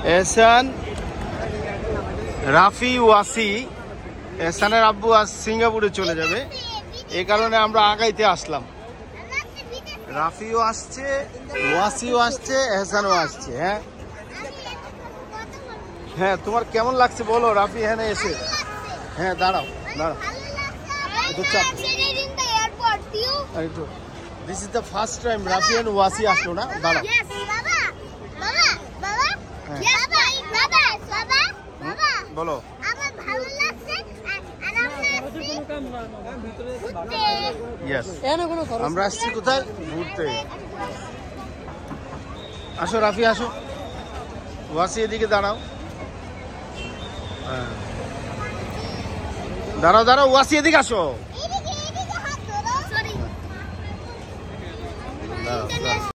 এহসান, রাফি, ওয়াসি। এহসানের আব্বু আজ সিঙ্গাপুরে চলে যাবে, এই কারণে আমরা আগাইতে আসলাম। রাফিও আসছে, ওয়াসিও আসছে, এহসানও আসছে। হ্যাঁ হ্যাঁ, তোমার কেমন লাগছে বলো রাফি এখানে এসে? হ্যাঁ দাঁড়াও দাঁড়াও, this is the first time Rafi and Wasi আসলো না? দাঁড়াও, বলো। আমরা আসছি কোথায়? ঘুরতে। আসো রাফি আসো, ওয়াসি এদিকে দাঁড়াও। দাঁড়াও দাঁড়াও, ওয়াসি এদিকে আসো।